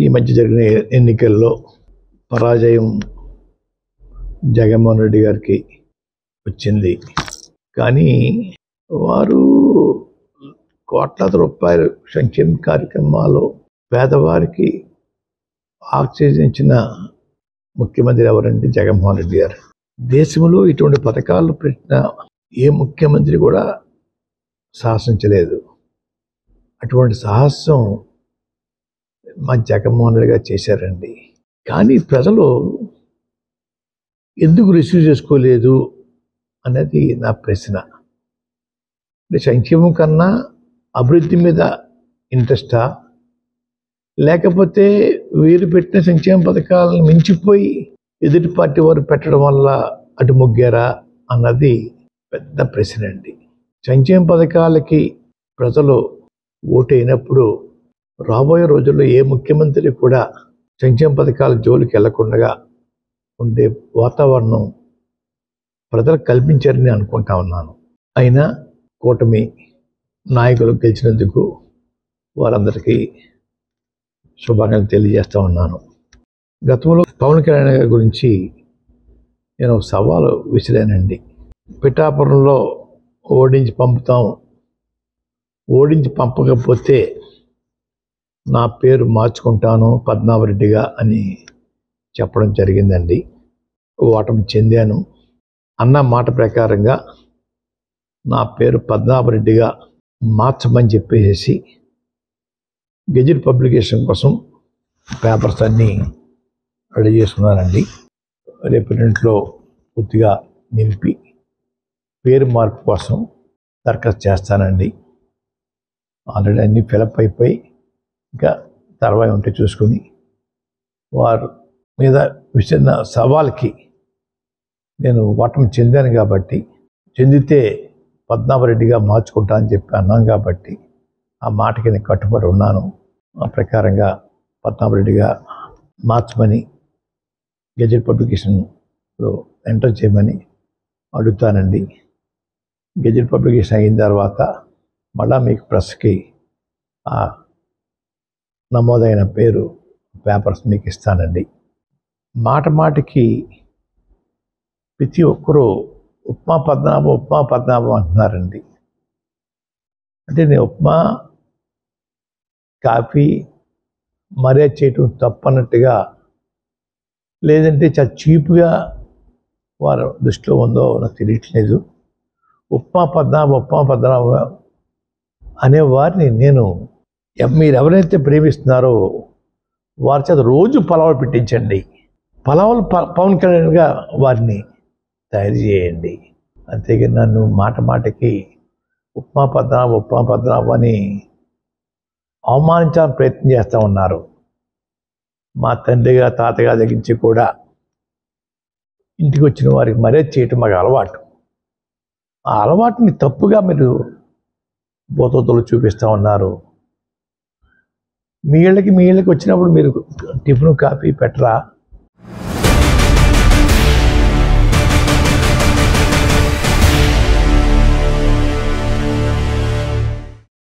ఈ మధ్య జరిగిన ఎన్నికల్లో పరాజయం జగన్మోహన్ రెడ్డి గారికి వచ్చింది. కానీ వారు కోట్లాది రూపాయలు సంక్షేమ కార్యక్రమాలు పేదవారికి ఆక్సిజన్ ముఖ్యమంత్రి ఎవరంటే జగన్మోహన్ రెడ్డి గారు. దేశంలో ఇటువంటి పథకాలు పెట్టిన ఏ ముఖ్యమంత్రి కూడా సాహసించలేదు. అటువంటి సాహసం మా జగన్మోహన్ రెడ్డి గారు చేశారండి. కానీ ప్రజలు ఎందుకు రిసీవ్ చేసుకోలేదు అనేది నా ప్రశ్న. సంక్షేమం కన్నా అభివృద్ధి మీద ఇంట్రెస్టా, లేకపోతే వీరు పెట్టిన సంక్షేమ పథకాలను మించిపోయి ఎదుటి పార్టీ వారు పెట్టడం వల్ల అటు మొగ్గారా అన్నది పెద్ద ప్రశ్న అండి. సంక్షేమ పథకాలకి ప్రజలు ఓటైనప్పుడు రాబోయే రోజుల్లో ఏ ముఖ్యమంత్రి కూడా సంక్షేమ పథకాల జోలికి వెళ్లకుండా ఉండే వాతావరణం ప్రజలకు కల్పించారని అనుకుంటా ఉన్నాను. అయినా కూటమి నాయకులు గెలిచినందుకు వారందరికీ శుభాకాంక్షలు తెలియజేస్తూ ఉన్నాను. గతంలో పవన్ కళ్యాణ్ గారి గురించి నేను సవాలు విసిరానండి. పిఠాపురంలో ఓడించి పంపుతాం, ఓడించి పంపకపోతే నా పేరు మార్చుకుంటాను పద్మనాభరెడ్డిగా అని చెప్పడం జరిగిందండి. ఓటమి చెందాను. అన్న మాట ప్రకారంగా నా పేరు పద్మనాభరెడ్డిగా మార్చమని చెప్పేసి గెజిట్ పబ్లికేషన్ కోసం పేపర్స్ అన్నీ రెడీ చేసుకున్నానండి. రేపటిలో పూర్తిగా నింపి పేరు మార్పు కోసం దరఖాస్తు చేస్తానండి. ఆల్రెడీ అన్నీ ఫిలప్ అయిపోయి ఇంకా తర్వాత ఉంటే చూసుకుని వారు మీద విసిరిన సవాల్కి నేను ఓటమి చెందాను కాబట్టి, చెందితే పద్మనాభరెడ్డిగా మార్చుకుంటా అని చెప్పి అన్నాను కాబట్టి ఆ మాటకి నేను కట్టుబడి ఉన్నాను. ఆ ప్రకారంగా పద్మనాభరెడ్డిగా మార్చమని గెజెట్ పబ్లికేషన్లో ఎంటర్ చేయమని అడుగుతానండి. గెజెట్ పబ్లికేషన్ అయిన తర్వాత మళ్ళా మీకు ప్రెస్కి ఆ నమోదైన పేరు పేపర్స్ మీకు ఇస్తానండి. మాటికి ప్రతి ఒక్కరూ ఉప్మా పద్మనాభం అంటున్నారండి. అంటే నేను ఉప్మా కాఫీ మర్యాద చేయటం తప్పన్నట్టుగా, లేదంటే చాలా చీప్గా వారు దృష్టిలో ఉందో నాకు తెలియట్లేదు. ఉప్మా పద్మనాభం అనేవారిని నేను మీరు ఎవరైతే ప్రేమిస్తున్నారో వారి చేత రోజు పలావులు పెట్టించండి. పలావులు పవన్ కళ్యాణ్గా వారిని తయారు చేయండి. అంతేగాని నన్ను మాటికి ఉప్మా పద్మనాభం అని అవమానించాలని ప్రయత్నం చేస్తూ ఉన్నారు. మా తండ్రిగా తాతగా దగ్గరించి కూడా ఇంటికి వచ్చిన వారికి మర్యాద చేయటం మాకు అలవాటు. ఆ అలవాటుని తప్పుగా మీరు బోతలు చూపిస్తూ ఉన్నారు. మీ ఇళ్ళకి వచ్చినప్పుడు మీరు టిఫిన్ కాఫీ పెట్టరా?